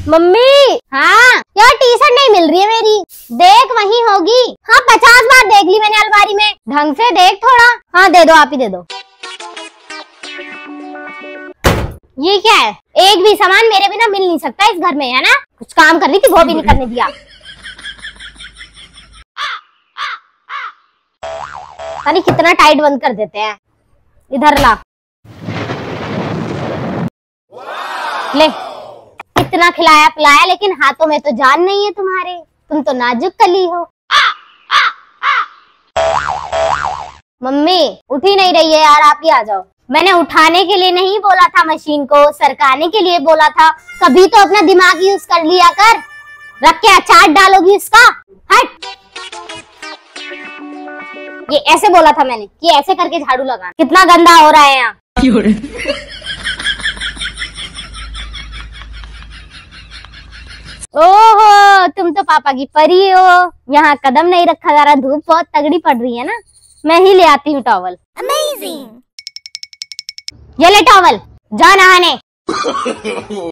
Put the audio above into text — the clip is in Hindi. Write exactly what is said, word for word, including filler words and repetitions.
मम्मी। हाँ यार टी शर्ट नहीं मिल रही है मेरी। देख वहीं होगी। हाँ पचास बार देख ली मैंने अलमारी में। ढंग से देख थोड़ा। हाँ दे दो, आप ही दे दो। ये क्या है? एक भी सामान मेरे बिना मिल नहीं सकता इस घर में, है ना? कुछ काम कर रही थी वो भी नहीं करने दिया। अरे कितना टाइट बंद कर देते हैं। इधर ला। ले कितना खिलाया पिलाया, लेकिन हाथों में तो जान नहीं है तुम्हारे। तुम तो नाजुक कली हो। मम्मी उठ ही नहीं रही है यार, आप ही आ जाओ। मैंने उठाने के लिए नहीं बोला था मशीन को, सरकाने के लिए बोला था। कभी तो अपना दिमाग यूज कर लिया कर। रख के अचार डालोगी इसका? हट। ये ऐसे बोला था मैंने कि ऐसे करके झाड़ू लगाना। कितना गंदा हो रहा है यहाँ। ओहो तुम तो पापा की परी हो। यहाँ कदम नहीं रखा जा रहा, धूप बहुत तगड़ी पड़ रही है ना। मैं ही ले आती हूँ टॉवल। अमेजिंग। ये ले टॉवल, जा नहाने।